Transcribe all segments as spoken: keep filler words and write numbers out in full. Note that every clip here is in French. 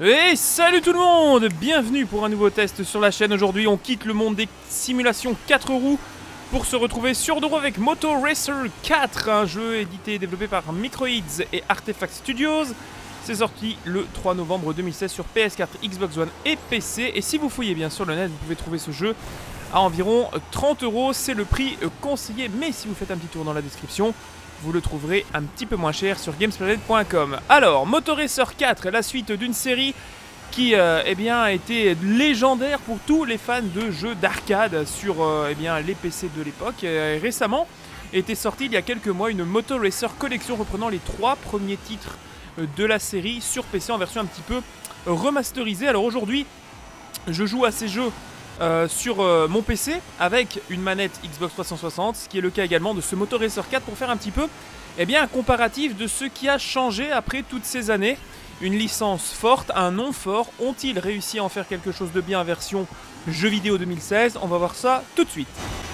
Et salut tout le monde, bienvenue pour un nouveau test sur la chaîne. Aujourd'hui on quitte le monde des simulations quatre roues pour se retrouver sur deux roues avec Moto Racer quatre, un jeu édité et développé par Microids et Artefact Studios. C'est sorti le trois novembre deux mille seize sur P S quatre, Xbox One et P C. Et si vous fouillez bien sur le net, vous pouvez trouver ce jeu à environ trente euros. C'est le prix conseillé, mais si vous faites un petit tour dans la description, vous le trouverez un petit peu moins cher sur gamesplanet point com. Alors, Moto Racer quatre, la suite d'une série qui euh, eh bien, a été légendaire pour tous les fans de jeux d'arcade sur euh, eh bien, les P C de l'époque. Euh, récemment était sortie il y a quelques mois une Moto Racer Collection reprenant les trois premiers titres de la série sur P C en version un petit peu remasterisée. Alors aujourd'hui, je joue à ces jeux Euh, sur euh, mon P C avec une manette Xbox trois cent soixante, ce qui est le cas également de ce Moto Racer quatre pour faire un petit peu eh bien, un comparatif de ce qui a changé après toutes ces années. Une licence forte, un nom fort, ont-ils réussi à en faire quelque chose de bien version jeux vidéo deux mille seize? On va voir ça tout de suite.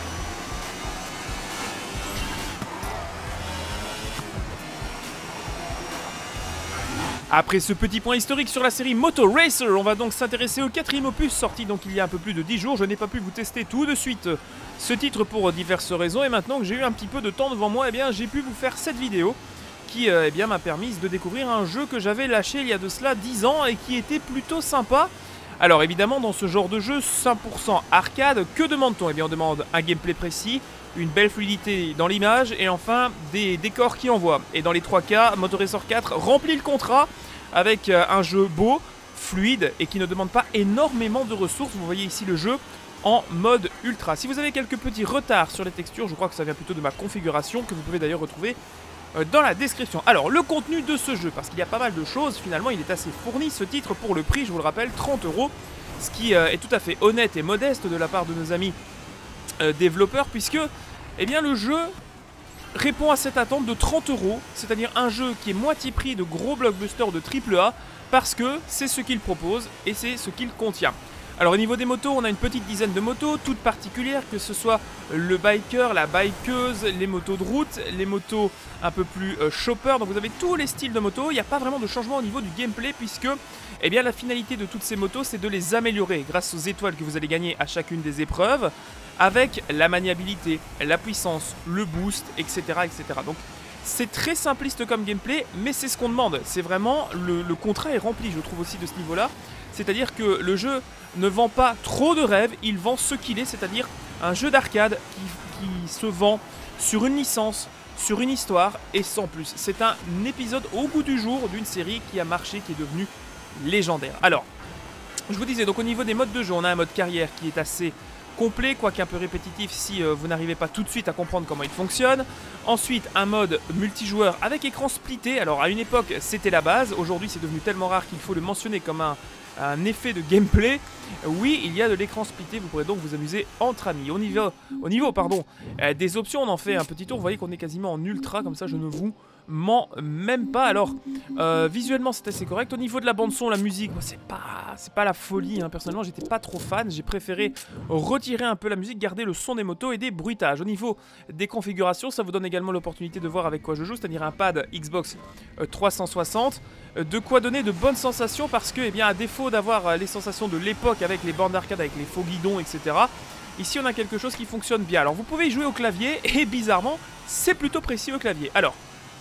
Après ce petit point historique sur la série Moto Racer, on va donc s'intéresser au quatrième opus sorti donc il y a un peu plus de dix jours. Je n'ai pas pu vous tester tout de suite ce titre pour diverses raisons et maintenant que j'ai eu un petit peu de temps devant moi, eh bien j'ai pu vous faire cette vidéo qui euh, eh bien m'a permis de découvrir un jeu que j'avais lâché il y a de cela dix ans et qui était plutôt sympa. Alors évidemment dans ce genre de jeu cent pour cent arcade, que demande-t-on? Eh bien on demande un gameplay précis, une belle fluidité dans l'image et enfin des décors qui envoient. Et dans les trois cas, Moto Racer quatre remplit le contrat avec un jeu beau, fluide et qui ne demande pas énormément de ressources. Vous voyez ici le jeu en mode ultra. Si vous avez quelques petits retards sur les textures, je crois que ça vient plutôt de ma configuration que vous pouvez d'ailleurs retrouver dans la description. Alors le contenu de ce jeu, parce qu'il y a pas mal de choses, finalement il est assez fourni ce titre pour le prix, je vous le rappelle, trente euros, ce qui est tout à fait honnête et modeste de la part de nos amis euh, développeurs, puisque eh bien, le jeu répond à cette attente de trente euros, c'est-à-dire un jeu qui est moitié prix de gros blockbusters de triple A, parce que c'est ce qu'il propose et c'est ce qu'il contient. Alors au niveau des motos, on a une petite dizaine de motos, toutes particulières, que ce soit le biker, la bikeuse, les motos de route, les motos un peu plus euh, chopper, donc vous avez tous les styles de motos. Il n'y a pas vraiment de changement au niveau du gameplay puisque eh bien, la finalité de toutes ces motos, c'est de les améliorer grâce aux étoiles que vous allez gagner à chacune des épreuves, avec la maniabilité, la puissance, le boost, et cetera et cetera. Donc c'est très simpliste comme gameplay, mais c'est ce qu'on demande. C'est vraiment, le, le contrat est rempli, je trouve aussi de ce niveau-là. C'est-à-dire que le jeu ne vend pas trop de rêves, il vend ce qu'il est, c'est-à-dire un jeu d'arcade qui, qui se vend sur une licence, sur une histoire et sans plus. C'est un épisode au goût du jour d'une série qui a marché, qui est devenue légendaire. Alors, je vous disais, donc au niveau des modes de jeu, on a un mode carrière qui est assez complet, quoique un peu répétitif si euh, vous n'arrivez pas tout de suite à comprendre comment il fonctionne. Ensuite, un mode multijoueur avec écran splitté. Alors à une époque, c'était la base. Aujourd'hui, c'est devenu tellement rare qu'il faut le mentionner comme un, un effet de gameplay. Oui, il y a de l'écran splitté. Vous pourrez donc vous amuser entre amis. Au niveau, au niveau pardon, euh, des options, on en fait un petit tour. Vous voyez qu'on est quasiment en ultra, comme ça je ne vous mens même pas. Alors, euh, visuellement, c'est assez correct. Au niveau de la bande-son, la musique, c'est pas, c'est pas la folie. Hein. Personnellement, j'étais pas trop fan. J'ai préféré retirer un peu la musique, garder le son des motos et des bruitages. Au niveau des configurations, ça vous donne également l'opportunité de voir avec quoi je joue, c'est-à-dire un pad Xbox trois cent soixante. De quoi donner de bonnes sensations parce que, eh bien, à défaut d'avoir les sensations de l'époque avec les bornes d'arcade, avec les faux guidons, et cetera, ici, on a quelque chose qui fonctionne bien. Alors, vous pouvez y jouer au clavier et bizarrement, c'est plutôt précis au clavier. Alors,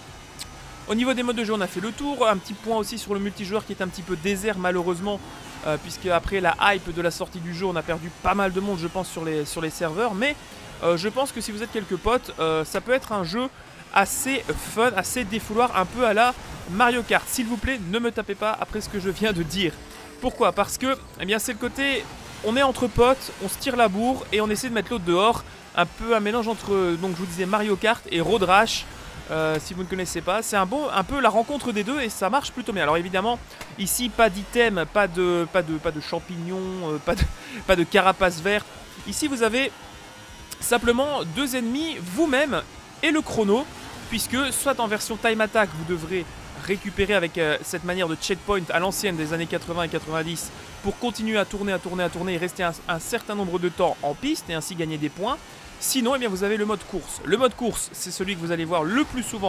au niveau des modes de jeu, on a fait le tour. Un petit point aussi sur le multijoueur qui est un petit peu désert malheureusement, euh, puisque après la hype de la sortie du jeu, on a perdu pas mal de monde, je pense, sur les, sur les serveurs. Mais euh, je pense que si vous êtes quelques potes, euh, ça peut être un jeu assez fun, assez défouloir, un peu à la Mario Kart. S'il vous plaît, ne me tapez pas après ce que je viens de dire. Pourquoi? Parce que eh bien, c'est le côté, on est entre potes, on se tire la bourre et on essaie de mettre l'autre dehors. Un peu un mélange entre, donc je vous disais, Mario Kart et Road Rash. Euh, si vous ne connaissez pas, c'est un, bon, un peu la rencontre des deux et ça marche plutôt bien. Alors évidemment, ici pas d'item, pas de, pas, de, pas de champignons, euh, pas, de, pas de carapace verte. Ici vous avez simplement deux ennemis, vous-même et le chrono, puisque soit en version time attack, vous devrez récupérer avec euh, cette manière de checkpoint à l'ancienne des années quatre-vingts et quatre-vingt-dix pour continuer à tourner, à tourner, à tourner et rester un, un certain nombre de temps en piste et ainsi gagner des points. Sinon, eh bien, vous avez le mode course. Le mode course, c'est celui que vous allez voir le plus souvent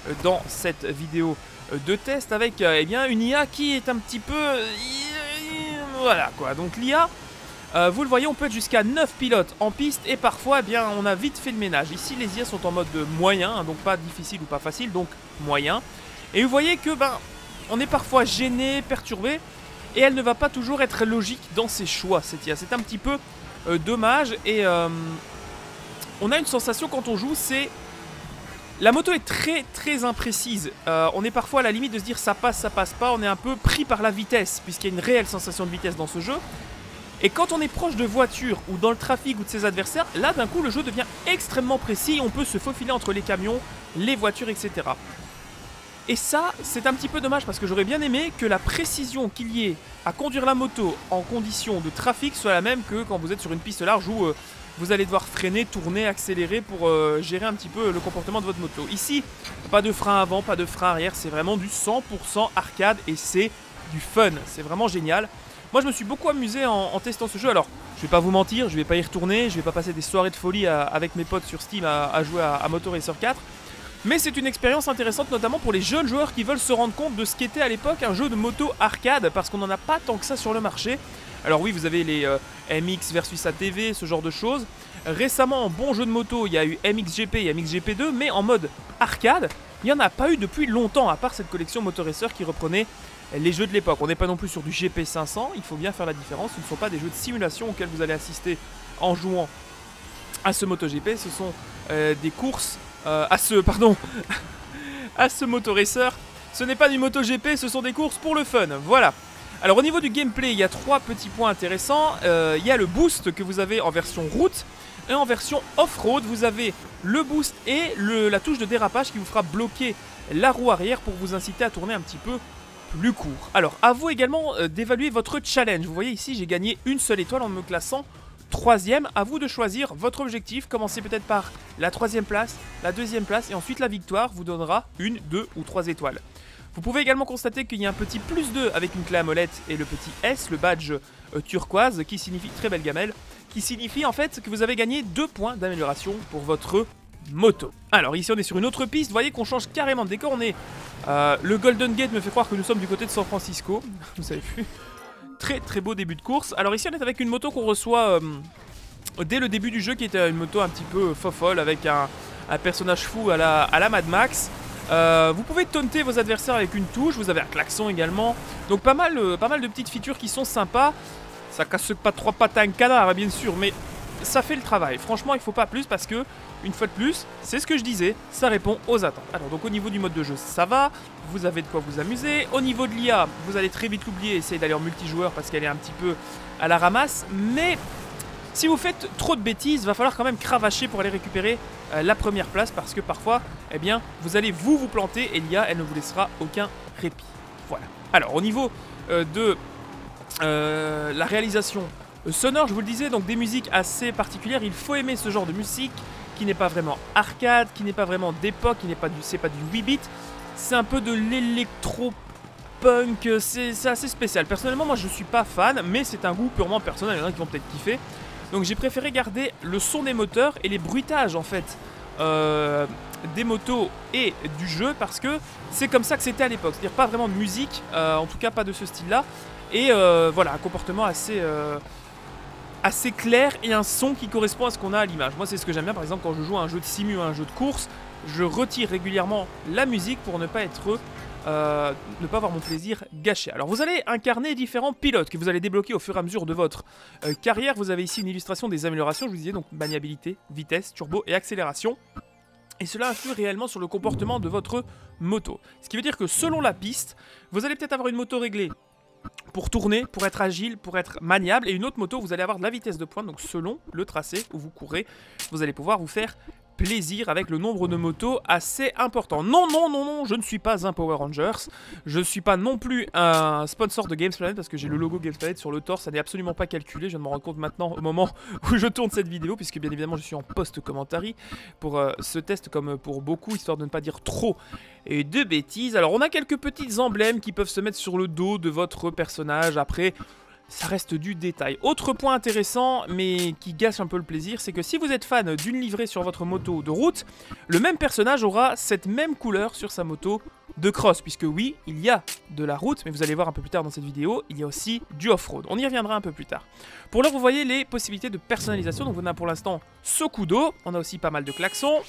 dans cette vidéo de test avec euh, eh bien, une I A qui est un petit peu... Euh, voilà quoi, donc l'I A, euh, vous le voyez, on peut être jusqu'à neuf pilotes en piste et parfois eh bien, on a vite fait le ménage. Ici les I A sont en mode moyen, hein, donc pas difficile ou pas facile, donc moyen. Et vous voyez que ben, on est parfois gêné, perturbé, et elle ne va pas toujours être logique dans ses choix, cette I A. C'est un petit peu euh, dommage, et euh, on a une sensation quand on joue, c'est... La moto est très très imprécise, euh, on est parfois à la limite de se dire ça passe, ça passe pas, on est un peu pris par la vitesse, puisqu'il y a une réelle sensation de vitesse dans ce jeu. Et quand on est proche de voitures, ou dans le trafic, ou de ses adversaires, là d'un coup le jeu devient extrêmement précis, et on peut se faufiler entre les camions, les voitures, et cetera. Et ça, c'est un petit peu dommage, parce que j'aurais bien aimé que la précision qu'il y ait à conduire la moto en conditions de trafic soit la même que quand vous êtes sur une piste large où... Euh, vous allez devoir freiner, tourner, accélérer pour euh, gérer un petit peu le comportement de votre moto. Ici, pas de frein avant, pas de frein arrière, c'est vraiment du cent pour cent arcade et c'est du fun. C'est vraiment génial. Moi, je me suis beaucoup amusé en, en testant ce jeu. Alors, je vais pas vous mentir, je vais pas y retourner, je vais pas passer des soirées de folie à, avec mes potes sur Steam à, à jouer à, à Moto Racer quatre. Mais c'est une expérience intéressante, notamment pour les jeunes joueurs qui veulent se rendre compte de ce qu'était à l'époque un jeu de moto arcade, parce qu'on n'en a pas tant que ça sur le marché. Alors oui, vous avez les euh, M X versus A T V, ce genre de choses. Récemment, en bon jeu de moto, il y a eu M X G P et M X G P deux, mais en mode arcade, il n'y en a pas eu depuis longtemps, à part cette collection Moto Racer qui reprenait les jeux de l'époque. On n'est pas non plus sur du G P cinq cents, il faut bien faire la différence. Ce ne sont pas des jeux de simulation auxquels vous allez assister en jouant à ce MotoGP, ce sont euh, des courses... Euh, à ce... pardon à ce Moto Racer. Ce n'est pas du MotoGP, ce sont des courses pour le fun, voilà. Alors au niveau du gameplay, il y a trois petits points intéressants. Euh, il y a le boost que vous avez en version route. Et en version off-road, vous avez le boost et le, la touche de dérapage qui vous fera bloquer la roue arrière pour vous inciter à tourner un petit peu plus court. Alors, à vous également euh, d'évaluer votre challenge. Vous voyez ici, j'ai gagné une seule étoile en me classant troisième. À vous de choisir votre objectif. Commencez peut-être par la troisième place, la deuxième place et ensuite la victoire vous donnera une, deux ou trois étoiles. Vous pouvez également constater qu'il y a un petit plus deux avec une clé à molette et le petit S, le badge euh, turquoise qui signifie très belle gamelle, qui signifie en fait que vous avez gagné deux points d'amélioration pour votre moto. Alors ici on est sur une autre piste, vous voyez qu'on change carrément de décor, on est... Euh, le Golden Gate me fait croire que nous sommes du côté de San Francisco, vous avez vu. Très très beau début de course. Alors ici on est avec une moto qu'on reçoit euh, dès le début du jeu, qui était une moto un petit peu fofolle avec un, un personnage fou à la, à la Mad Max. Euh, vous pouvez taunter vos adversaires avec une touche, vous avez un klaxon également. Donc pas mal, euh, pas mal de petites features qui sont sympas. Ça casse pas trois pattes à un canard, bien sûr, mais ça fait le travail. Franchement, il faut pas plus parce que, une fois de plus, c'est ce que je disais, ça répond aux attentes. Alors donc au niveau du mode de jeu, ça va, vous avez de quoi vous amuser. Au niveau de l'I A, vous allez très vite l'oublier, essayez d'aller en multijoueur parce qu'elle est un petit peu à la ramasse. Mais si vous faites trop de bêtises, va falloir quand même cravacher pour aller récupérer euh, la première place parce que parfois, eh bien, vous allez vous vous planter et l'I A, elle ne vous laissera aucun répit. Voilà. Alors au niveau euh, de euh, la réalisation sonore, je vous le disais, donc des musiques assez particulières. Il faut aimer ce genre de musique qui n'est pas vraiment arcade, qui n'est pas vraiment d'époque, qui n'est pas du, c'est pas du huit bits. C'est un peu de l'électro-punk, c'est assez spécial. Personnellement, moi je suis pas fan, mais c'est un goût purement personnel, il y en a qui vont peut-être kiffer. Donc j'ai préféré garder le son des moteurs et les bruitages en fait euh, des motos et du jeu parce que c'est comme ça que c'était à l'époque. C'est-à-dire pas vraiment de musique, euh, en tout cas pas de ce style-là. Et euh, voilà, un comportement assez... Euh, assez clair et un son qui correspond à ce qu'on a à l'image. Moi c'est ce que j'aime bien, par exemple quand je joue à un jeu de simu ou à un jeu de course, je retire régulièrement la musique pour ne pas être euh, ne pas avoir mon plaisir gâché. Alors vous allez incarner différents pilotes que vous allez débloquer au fur et à mesure de votre euh, carrière. Vous avez ici une illustration des améliorations, je vous disais, donc maniabilité, vitesse, turbo et accélération. Et cela influe réellement sur le comportement de votre moto. Ce qui veut dire que selon la piste, vous allez peut-être avoir une moto réglée pour tourner, pour être agile, pour être maniable. Et une autre moto, vous allez avoir de la vitesse de pointe. Donc selon le tracé où vous courez, vous allez pouvoir vous faire plaisir avec le nombre de motos assez important. Non, non, non, non, je ne suis pas un Power Rangers. Je ne suis pas non plus un sponsor de Gamesplanet parce que j'ai le logo Gamesplanet sur le torse. Ça n'est absolument pas calculé. Je viens de me rendre compte maintenant au moment où je tourne cette vidéo, puisque bien évidemment je suis en post-commentary pour euh, ce test comme pour beaucoup, histoire de ne pas dire trop et de bêtises. Alors on a quelques petits emblèmes qui peuvent se mettre sur le dos de votre personnage. Après, ça reste du détail. Autre point intéressant, mais qui gâche un peu le plaisir, c'est que si vous êtes fan d'une livrée sur votre moto de route, le même personnage aura cette même couleur sur sa moto de cross, puisque oui, il y a de la route, mais vous allez voir un peu plus tard dans cette vidéo, il y a aussi du off-road. On y reviendra un peu plus tard. Pour l'heure, vous voyez les possibilités de personnalisation. Donc on a pour l'instant ce coup d'eau, on a aussi pas mal de klaxons.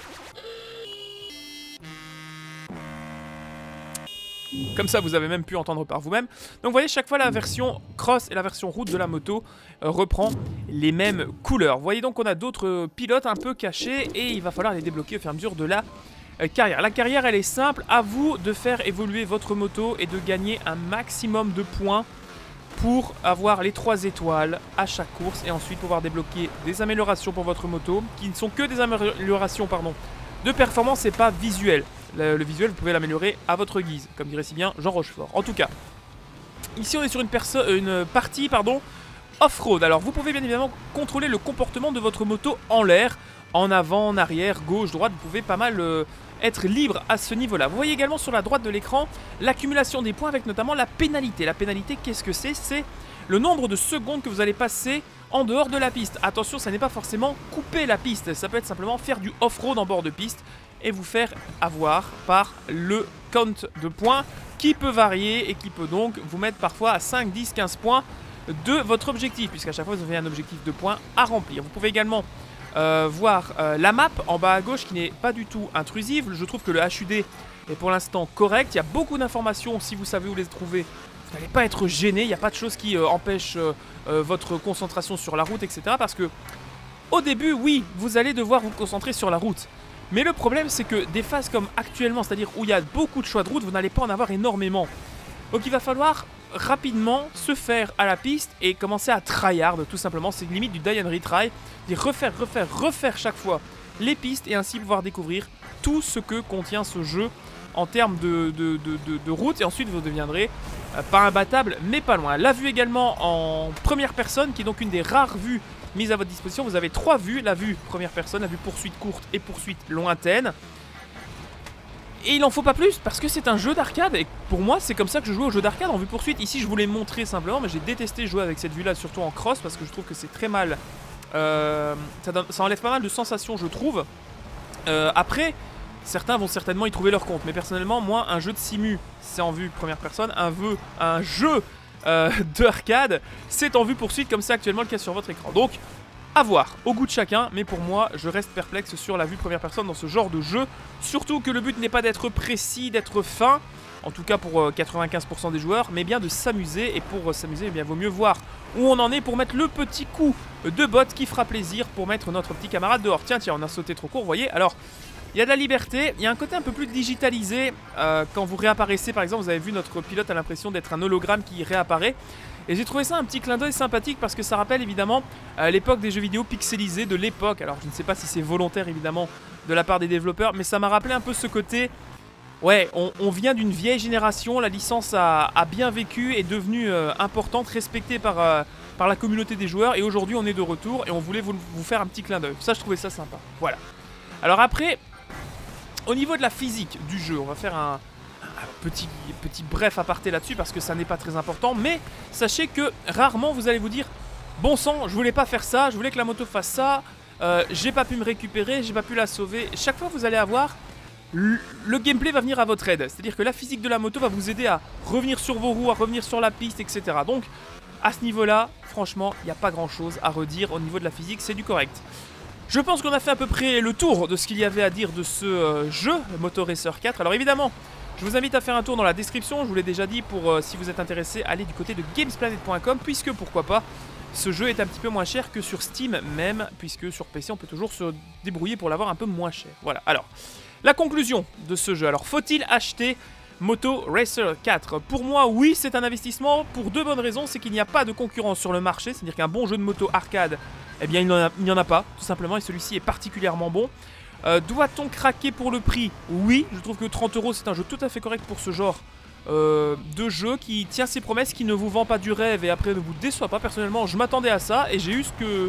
Comme ça, vous avez même pu entendre par vous-même. Donc vous voyez, chaque fois la version cross et la version route de la moto euh, reprend les mêmes couleurs. Vous voyez donc qu'on a d'autres pilotes un peu cachés et il va falloir les débloquer au fur et à mesure de la euh, carrière. La carrière, elle est simple. À vous de faire évoluer votre moto et de gagner un maximum de points pour avoir les trois étoiles à chaque course et ensuite pouvoir débloquer des améliorations pour votre moto qui ne sont que des améliorations pardon, de performance et pas visuelles. Le, le visuel, vous pouvez l'améliorer à votre guise, comme dirait si bien Jean Rochefort. En tout cas, ici on est sur une, une partie pardon, off-road. Alors vous pouvez bien évidemment contrôler le comportement de votre moto en l'air, en avant, en arrière, gauche, droite. Vous pouvez pas mal euh, être libre à ce niveau-là. Vous voyez également sur la droite de l'écran l'accumulation des points avec notamment la pénalité. La pénalité, qu'est-ce que c'est? C'est le nombre de secondes que vous allez passer en dehors de la piste. Attention, ça n'est pas forcément couper la piste. Ça peut être simplement faire du off-road en bord de piste et vous faire avoir par le count de points qui peut varier et qui peut donc vous mettre parfois à cinq, dix, quinze points de votre objectif, puisqu'à chaque fois vous avez un objectif de points à remplir. Vous pouvez également euh, voir euh, la map en bas à gauche qui n'est pas du tout intrusive. Je trouve que le H U D est pour l'instant correct. Il y a beaucoup d'informations, si vous savez où les trouver, vous n'allez pas être gêné. Il n'y a pas de choses qui euh, empêchent euh, euh, votre concentration sur la route, et cetera. Parce que au début, oui, vous allez devoir vous concentrer sur la route. Mais le problème, c'est que des phases comme actuellement, c'est-à-dire où il y a beaucoup de choix de route, vous n'allez pas en avoir énormément. Donc il va falloir rapidement se faire à la piste et commencer à tryhard, tout simplement. C'est limite du die and retry, dire refaire, refaire, refaire chaque fois les pistes et ainsi pouvoir découvrir tout ce que contient ce jeu en termes de, de, de, de, de route. Et ensuite, vous deviendrez euh, pas imbattable, mais pas loin. La vue également en première personne, qui est donc une des rares vues mise à votre disposition. Vous avez trois vues, la vue première personne, la vue poursuite courte et poursuite lointaine. Et il en faut pas plus parce que c'est un jeu d'arcade et pour moi c'est comme ça que je joue au jeu d'arcade en vue poursuite. Ici je voulais montrer simplement, mais j'ai détesté jouer avec cette vue là, surtout en cross parce que je trouve que c'est très mal. Euh, ça, donne, ça enlève pas mal de sensations je trouve. Euh, après, certains vont certainement y trouver leur compte, mais personnellement moi un jeu de simu c'est en vue première personne, un, vœu, un jeu Euh, de arcade, c'est en vue poursuite comme c'est actuellement le cas sur votre écran. Donc, à voir, au goût de chacun, mais pour moi, je reste perplexe sur la vue première personne dans ce genre de jeu. Surtout que le but n'est pas d'être précis, d'être fin, en tout cas pour euh, quatre-vingt-quinze pour cent des joueurs, mais bien de s'amuser. Et pour euh, s'amuser, eh bien, vaut mieux voir où on en est pour mettre le petit coup de botte qui fera plaisir pour mettre notre petit camarade dehors. Tiens, tiens, on a sauté trop court, vous voyez. Alors, il y a de la liberté, il y a un côté un peu plus digitalisé euh, quand vous réapparaissez par exemple, vous avez vu notre pilote a l'impression d'être un hologramme qui réapparaît. Et j'ai trouvé ça un petit clin d'œil sympathique parce que ça rappelle évidemment euh, l'époque des jeux vidéo pixelisés de l'époque. Alors je ne sais pas si c'est volontaire évidemment de la part des développeurs, mais ça m'a rappelé un peu ce côté... Ouais, on, on vient d'une vieille génération, la licence a, a bien vécu, est devenue euh, importante, respectée par, euh, par la communauté des joueurs. Et aujourd'hui on est de retour et on voulait vous, vous faire un petit clin d'œil. Ça je trouvais ça sympa, voilà. Alors après... Au niveau de la physique du jeu, on va faire un, un petit, petit bref aparté là-dessus parce que ça n'est pas très important. Mais sachez que rarement vous allez vous dire « Bon sang, je voulais pas faire ça, je voulais que la moto fasse ça, euh, j'ai pas pu me récupérer, j'ai pas pu la sauver. » Chaque fois vous allez avoir, le, le gameplay va venir à votre aide. C'est-à-dire que la physique de la moto va vous aider à revenir sur vos roues, à revenir sur la piste, et cetera. Donc à ce niveau-là, franchement, il n'y a pas grand-chose à redire au niveau de la physique, c'est du correct. Je pense qu'on a fait à peu près le tour de ce qu'il y avait à dire de ce euh, jeu, Moto Racer quatre. Alors évidemment, je vous invite à faire un tour dans la description, je vous l'ai déjà dit, pour euh, si vous êtes intéressé, aller du côté de gamesplanet point com, puisque pourquoi pas, ce jeu est un petit peu moins cher que sur Steam même, puisque sur P C on peut toujours se débrouiller pour l'avoir un peu moins cher. Voilà, alors, la conclusion de ce jeu. Alors, faut-il acheter Moto Racer quatre? Pour moi, oui, c'est un investissement pour deux bonnes raisons. C'est qu'il n'y a pas de concurrence sur le marché, c'est-à-dire qu'un bon jeu de moto arcade, eh bien, il n'y en, en a pas, tout simplement, et celui-ci est particulièrement bon. Euh, Doit-on craquer pour le prix? Oui, je trouve que trente euros, c'est un jeu tout à fait correct pour ce genre euh, de jeu qui tient ses promesses, qui ne vous vend pas du rêve et après ne vous déçoit pas. Personnellement, je m'attendais à ça et j'ai eu ce, que,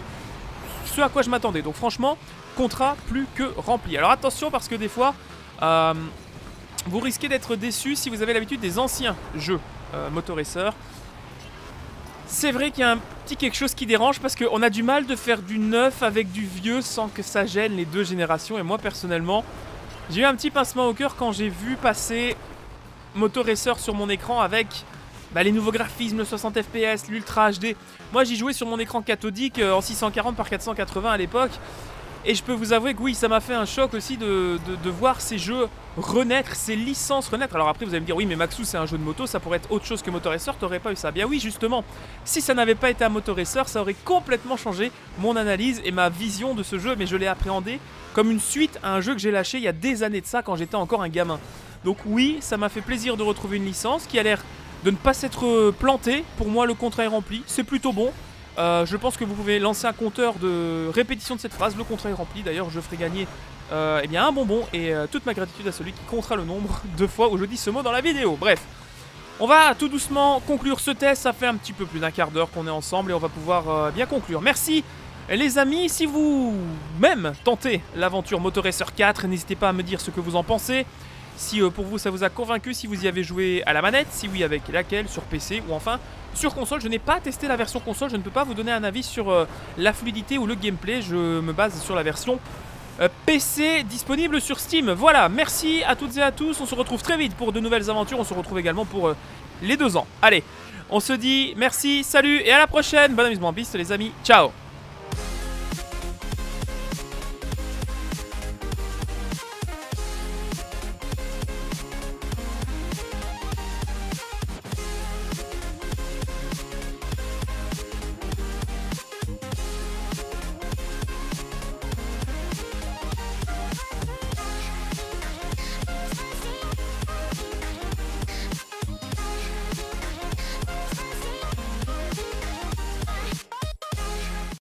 ce à quoi je m'attendais. Donc franchement, contrat plus que rempli. Alors attention parce que des fois... Euh, vous risquez d'être déçu si vous avez l'habitude des anciens jeux euh, Moto Racer. C'est vrai qu'il y a un petit quelque chose qui dérange parce qu'on a du mal de faire du neuf avec du vieux sans que ça gêne les deux générations. Et moi personnellement, j'ai eu un petit pincement au cœur quand j'ai vu passer Moto Racer sur mon écran avec bah, les nouveaux graphismes, le soixante F P S, l'Ultra H D. Moi j'y jouais sur mon écran cathodique euh, en six cent quarante par quatre cent quatre-vingts à l'époque. Et je peux vous avouer que oui, ça m'a fait un choc aussi de, de, de voir ces jeux renaître, ces licences renaître. Alors après vous allez me dire, oui mais Maxou c'est un jeu de moto, ça pourrait être autre chose que Moto Racer, t'aurais pas eu ça. Bien oui justement, si ça n'avait pas été un Moto Racer, ça aurait complètement changé mon analyse et ma vision de ce jeu. Mais je l'ai appréhendé comme une suite à un jeu que j'ai lâché il y a des années de ça quand j'étais encore un gamin. Donc oui, ça m'a fait plaisir de retrouver une licence qui a l'air de ne pas s'être plantée. Pour moi le contrat est rempli, c'est plutôt bon. Euh, je pense que vous pouvez lancer un compteur de répétition de cette phrase. Le contrat est rempli. D'ailleurs, je ferai gagner euh, eh bien, un bonbon et euh, toute ma gratitude à celui qui comptera le nombre de fois où je dis ce mot dans la vidéo. Bref, on va tout doucement conclure ce test. Ça fait un petit peu plus d'un quart d'heure qu'on est ensemble et on va pouvoir euh, bien conclure. Merci les amis. Si vous même tentez l'aventure Moto Racer quatre, n'hésitez pas à me dire ce que vous en pensez. Si euh, pour vous ça vous a convaincu, si vous y avez joué à la manette, si oui avec laquelle, sur P C ou enfin sur console. Je n'ai pas testé la version console, je ne peux pas vous donner un avis sur euh, la fluidité ou le gameplay, je me base sur la version euh, P C disponible sur Steam. Voilà, merci à toutes et à tous, on se retrouve très vite pour de nouvelles aventures, on se retrouve également pour euh, les deux ans. Allez, on se dit merci, salut et à la prochaine, bon amusement en piste les amis, ciao.